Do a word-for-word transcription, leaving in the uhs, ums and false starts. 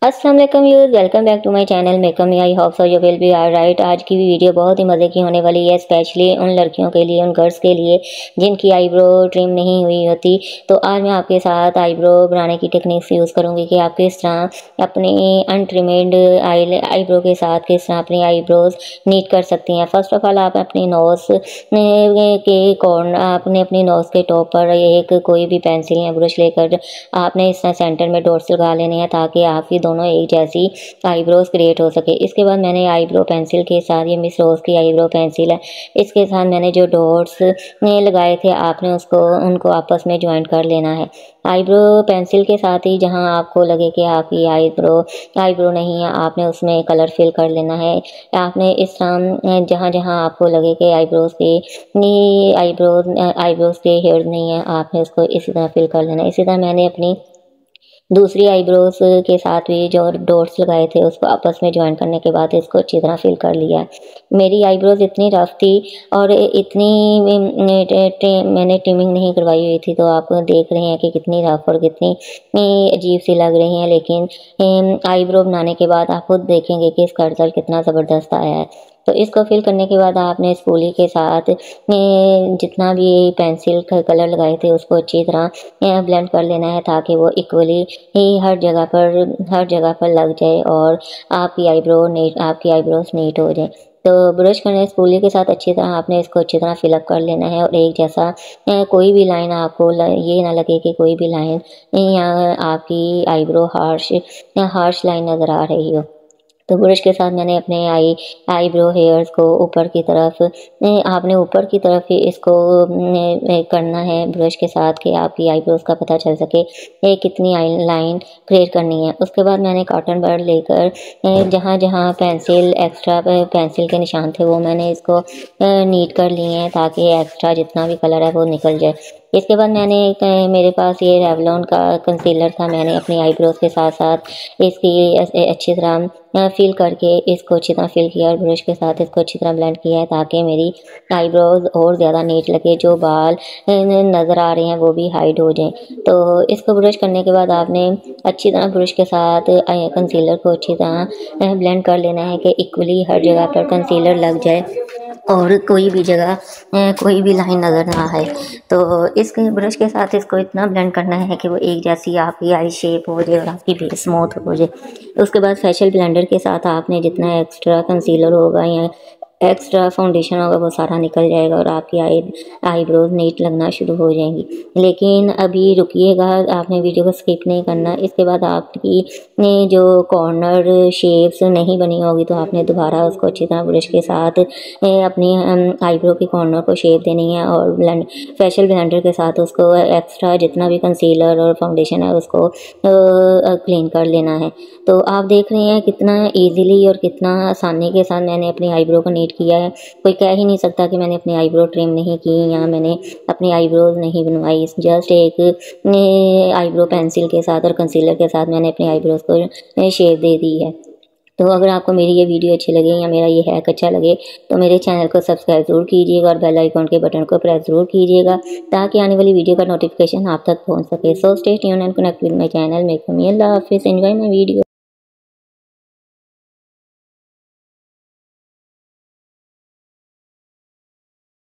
अस्सलाम वालेकुम viewers, welcome back to my channel makeup me. I hope so you will be alright. आज की video बहुत ही मज़े की होने वाली है, स्पेशली उन लड़कियों के लिए, उन गर्ल्स के लिए जिनकी आईब्रो ट्रिम नहीं हुई होती। तो आज मैं आपके साथ आईब्रो बनाने की टेक्निक्स यूज़ करूंगी कि आप किस तरह अपने अनट्रिमेड आई आईब्रो के साथ किस तरह अपनी आईब्रोज नीट कर सकती हैं। फर्स्ट ऑफ ऑल आप अपनी नोज़ के कॉर्नर आपने अपनी नोज़ के टॉप पर एक कोई भी पेंसिल या ब्रश लेकर आपने इस तरह सेंटर में डॉट्स लगा लेने हैं ताकि आपकी दोनों एक जैसी आईब्रोज क्रिएट हो सके। इसके बाद मैंने आईब्रो पेंसिल के साथ, ये मिस रोज की आईब्रो पेंसिल है, इसके साथ मैंने जो डॉट्स लगाए थे आपने उसको उनको आपस में ज्वाइंट कर लेना है। आईब्रो पेंसिल के साथ ही जहां आपको लगे कि आपकी आईब्रो आईब्रो नहीं है, आपने उसमें कलर फिल कर लेना है। आपने इस तरह जहां जहां आपको लगे कि आईब्रोज के आईब्रोज आईब्रोज के हेयर नहीं है, आपने उसको इसी तरह फिल कर लेना है। इसी तरह मैंने अपनी दूसरी आईब्रोज के साथ भी जो डॉट्स लगाए थे उसको आपस में ज्वाइन करने के बाद इसको अच्छी तरह फिल कर लिया है। मेरी आईब्रोज इतनी रफ थी और इतनी मैंने ट्रिमिंग नहीं करवाई हुई थी, तो आप देख रहे हैं कि कितनी रफ और कितनी अजीब सी लग रही हैं। लेकिन आईब्रो बनाने के बाद आप खुद देखेंगे कि इसका रिजल्ट कितना ज़बरदस्त आया है। तो इसको फिल करने के बाद आपने स्पूली के साथ जितना भी पेंसिल का कलर लगाए थे उसको अच्छी तरह ब्लेंड कर लेना है ताकि वो इक्वली ही हर जगह पर हर जगह पर लग जाए और आपकी आईब्रो नीट आपकी आईब्रोज नीट हो जाए। तो ब्रश करने स्पूली के साथ अच्छी तरह आपने इसको अच्छी तरह फिलअप कर लेना है और एक जैसा कोई भी लाइन आपको ये ना लगे कि कोई भी लाइन या आपकी आईब्रो हार्श हार्श लाइन नज़र आ रही हो। तो ब्रश के साथ मैंने अपने आई आईब्रो हेयर्स को ऊपर की तरफ आपने ऊपर की तरफ ही इसको करना है ब्रश के साथ कि आपकी आईब्रोज का पता चल सके ये कितनी आई लाइन क्रिएट करनी है। उसके बाद मैंने कॉटन बड लेकर जहाँ जहाँ पेंसिल एक्स्ट्रा पेंसिल के निशान थे वो मैंने इसको नीट कर लिए हैं ताकि एक्स्ट्रा जितना भी कलर है वो निकल जाए। इसके बाद मैंने एक मेरे पास ये रेवलॉन का कंसीलर था, मैंने अपनी आईब्रोज के साथ साथ इसकी अच्छी तरह फिल करके इसको अच्छी तरह फिल किया और ब्रश के साथ इसको अच्छी तरह ब्लेंड किया है ताकि मेरी आईब्रोज और ज़्यादा नीट लगे, जो बाल नज़र आ रहे हैं वो भी हाइड हो जाएं। तो इसको ब्रश करने के बाद आपने अच्छी तरह ब्रश के साथ कंसीलर को अच्छी तरह ब्लेंड कर लेना है कि इक्वली हर जगह पर कंसीलर लग जाए और कोई भी जगह कोई भी लाइन नज़र ना आए। तो इसके ब्रश के साथ इसको इतना ब्लेंड करना है कि वो एक जैसी आपकी आई शेप हो जाए और आपकी बेस स्मूथ हो जाए। उसके बाद फेशियल ब्लेंडर के साथ आपने जितना एक्स्ट्रा कंसीलर होगा या एक्स्ट्रा फाउंडेशन होगा वो सारा निकल जाएगा और आपकी आई आईब्रोज नीट लगना शुरू हो जाएंगी। लेकिन अभी रुकिएगा, आपने वीडियो को स्किप नहीं करना। इसके बाद आपकी जो कॉर्नर शेप्स नहीं बनी होगी तो आपने दोबारा उसको अच्छी तरह ब्रश के साथ अपनी आईब्रो की कॉर्नर को शेप देनी है और ब्लेंड फेशियल ब्लेंडर के साथ उसको एक्स्ट्रा जितना भी कंसीलर और फाउंडेशन है उसको क्लीन कर लेना है। तो आप देख रहे हैं कितना ईजीली और कितना आसानी के साथ मैंने अपनी आईब्रो को किया है। कोई कह ही नहीं सकता कि मैंने अपनी आईब्रो ट्रिम नहीं की या मैंने अपनी आईब्रोज नहीं बनवाई। जस्ट एक आईब्रो पेंसिल के साथ और कंसीलर के साथ मैंने अपनी आईब्रोज को शेप दे दी है। तो अगर आपको मेरी ये वीडियो अच्छी लगे या मेरा ये हैक अच्छा लगे तो मेरे चैनल को सब्सक्राइब जरूर कीजिएगा और बेल आइकॉन के बटन को प्रेस जरूर कीजिएगा ताकि आने वाली वीडियो का नोटिफिकेशन आप तक पहुंच सके। So stay tuned and connect with my channel makeup me. अल्लाह हाफिज़। Enjoy my video.